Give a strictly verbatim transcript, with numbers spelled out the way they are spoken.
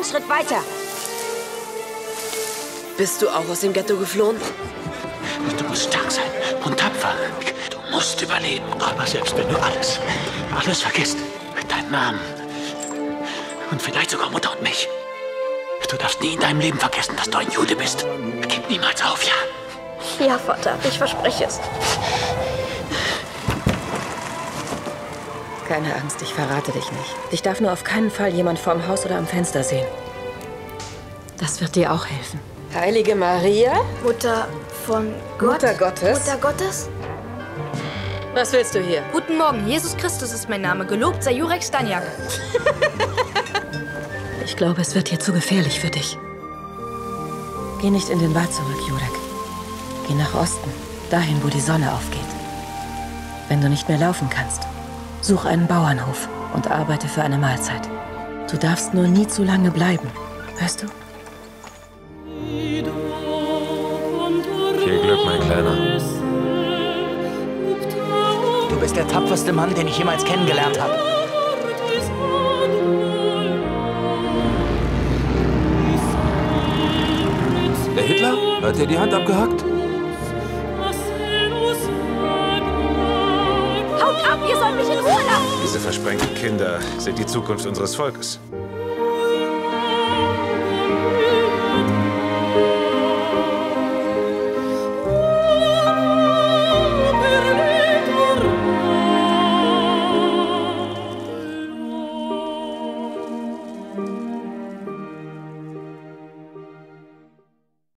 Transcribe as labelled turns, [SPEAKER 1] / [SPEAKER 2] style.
[SPEAKER 1] Schritt weiter.
[SPEAKER 2] Bist du auch aus dem Ghetto geflohen?
[SPEAKER 3] Du musst stark sein und tapfer. Du musst überleben. Aber selbst wenn du alles, alles vergisst, deinen Namen und vielleicht sogar Mutter und mich, du darfst nie in deinem Leben vergessen, dass du ein Jude bist. Gib niemals auf, ja?
[SPEAKER 1] Ja, Vater, ich verspreche es.
[SPEAKER 4] Keine Angst, ich verrate dich nicht. Dich darf nur auf keinen Fall jemand vorm Haus oder am Fenster sehen. Das wird dir auch helfen.
[SPEAKER 2] Heilige Maria?
[SPEAKER 1] Mutter von Gott?
[SPEAKER 4] Mutter Gottes?
[SPEAKER 1] Mutter Gottes?
[SPEAKER 4] Was willst du hier?
[SPEAKER 1] Guten Morgen, Jesus Christus ist mein Name. Gelobt sei Jurek Staniak.
[SPEAKER 4] Ich glaube, es wird hier zu gefährlich für dich. Geh nicht in den Wald zurück, Jurek. Geh nach Osten, dahin, wo die Sonne aufgeht. Wenn du nicht mehr laufen kannst, such einen Bauernhof und arbeite für eine Mahlzeit. Du darfst nur nie zu lange bleiben, hörst du?
[SPEAKER 5] Viel Glück, mein Kleiner.
[SPEAKER 3] Du bist der tapferste Mann, den ich jemals kennengelernt habe.
[SPEAKER 5] Der Hitler? Hat dir die Hand abgehackt?
[SPEAKER 1] Haut ab, ihr sollt mich in Ruhe lassen!
[SPEAKER 6] Diese versprengten Kinder sind die Zukunft unseres Volkes.